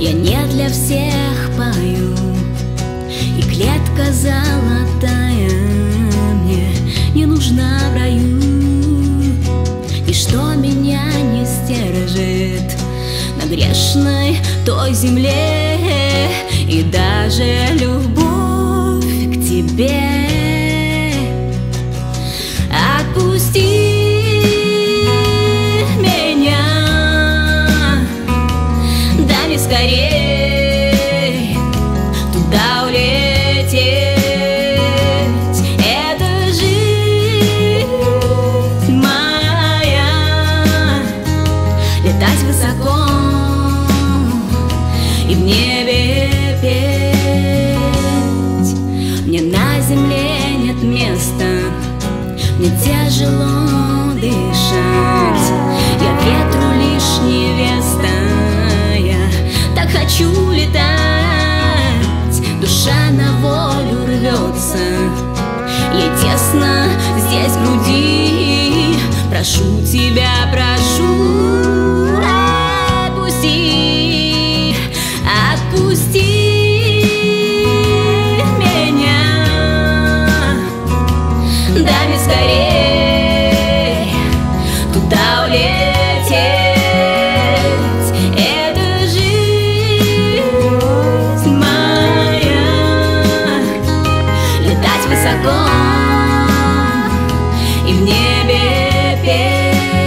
Я не для всех пою, и клетка золотая мне не нужна в раю. Ничто меня не сдержит на грешной той земле, и даже любовь к тебе. Отпусти меня, дай мне скорей туда улететь. Это жизнь моя, летать высоко и в небе петь. Мне на земле нет места, мне тяжело дышать. Я ветру лишь невеста, я так хочу летать. Душа на волю рвется, ей тесно здесь в груди. Прошу тебя, прошу, отпусти, отпусти меня, дай мне скорей туда улететь. Это жизнь моя, летать высоко и в небе петь.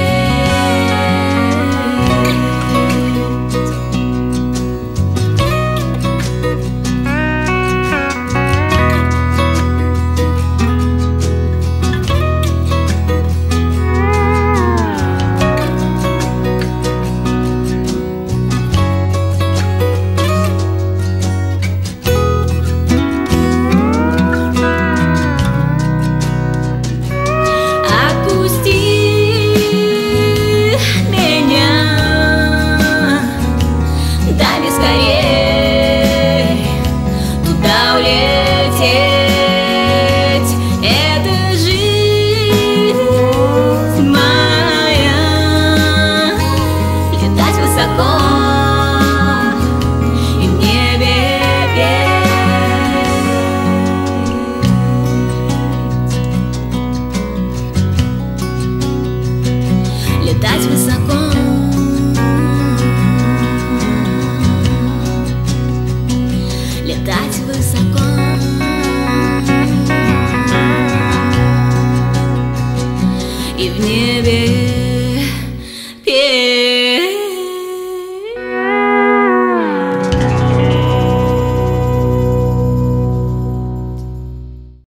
Летать высоко, летать высоко и в небе.